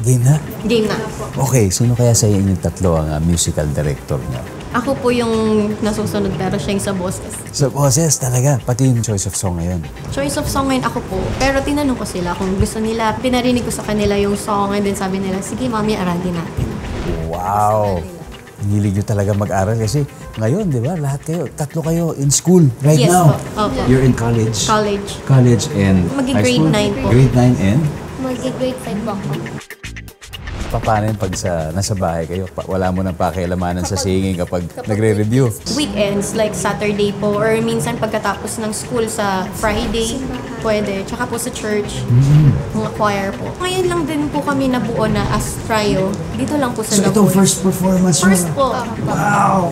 game na? Game na. Okay, sino kaya sa inyong tatlo ang musical director niya? Ako po yung nasusunod pero siya yung sa boses. Sa boses talaga, pati yung choice of song ngayon. Choice of song ngayon ako po. Pero tinanong ko sila kung gusto nila. Pinarinig ko sa kanila yung song and then sabi nila, sige mami, aralin natin. Wow! Hilig nyo talaga mag-aral kasi ngayon, di ba, lahat kayo, tatlo kayo in school right Yes now. po. Opo. You're in college? College. College and high Grade school? 9 po. Grade 9 and? Mag-grade 5 po ako. Paano yun pag nasa bahay kayo? Wala mo nang pakialamanan sa singing kapag nagre-review? Weekends, like Saturday po, or minsan pagkatapos ng school sa Friday, pwede. Tsaka po sa church, mga choir po. Ngayon lang din po kami nabuo na as trio. Dito lang po sa So The itong Voice. first performance mo? First po. Wow!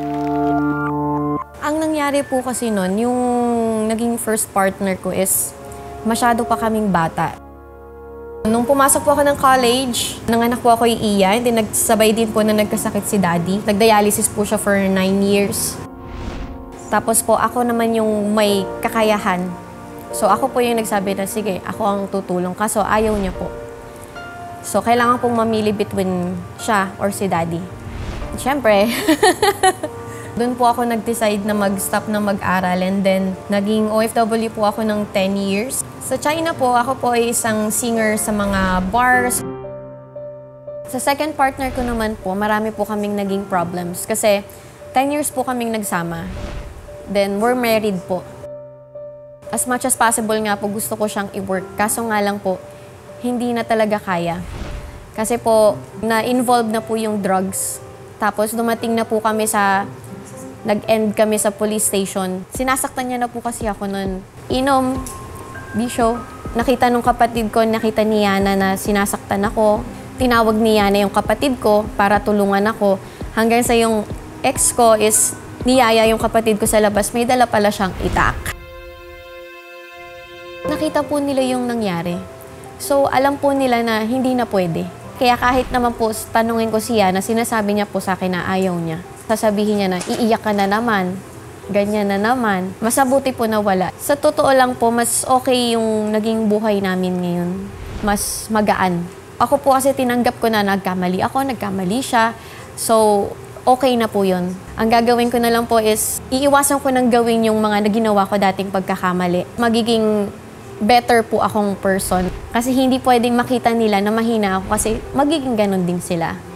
Ang nangyari po kasi nun, yung naging first partner ko is masyado pa kaming bata. Nung pumasok po ako ng college, nanganak po ako yung Iya, then nagsabay din po na nagkasakit si Daddy. Nagdialysis po siya for 9 years. Tapos po ako naman yung may kakayahan. So ako po yung nagsabi na, sige, ako ang tutulong. Kaso ayaw niya po. So kailangan pong mamili between siya or si Daddy. Siyempre, doon po ako nag-decide na mag-stop na mag-aral and then naging OFW po ako ng 10 years. Sa China po, ako po ay isang singer sa mga bars. Sa second partner ko naman po, marami po kaming naging problems kasi 10 years po kaming nagsama. Then we're married po. As much as possible nga po, gusto ko siyang i-work. Kaso nga lang po, hindi na talaga kaya. Kasi po, na-involve na po yung drugs. Tapos dumating na po kami nag-end kami sa police station. Sinasaktan niya na po kasi ako nun. Inom, bisyo. Nakita nung kapatid ko, nakita ni Yana na sinasaktan ako. Tinawag ni Yana yung kapatid ko para tulungan ako. Hanggang sa yung ex ko is niyaya yung kapatid ko sa labas. May dala pala siyang itak. Nakita po nila yung nangyari. So, alam po nila na hindi na pwede. Kaya kahit naman po tanungin ko siya na sinasabi niya po sa akin na ayaw niya. Sasabihin niya na iiyak ka na naman, ganyan na naman. Masabuti po na wala. Sa totoo lang po, mas okay yung naging buhay namin ngayon. Mas magaan. Ako po kasi tinanggap ko na nagkamali ako, nagkamali siya. So, okay na po yun. Ang gagawin ko na lang po is, iiwasan ko nang gawin yung mga naginawa ko dating pagkakamali. Magiging better po akong person. Kasi hindi pwedeng makita nila na mahina ako kasi magiging ganun din sila.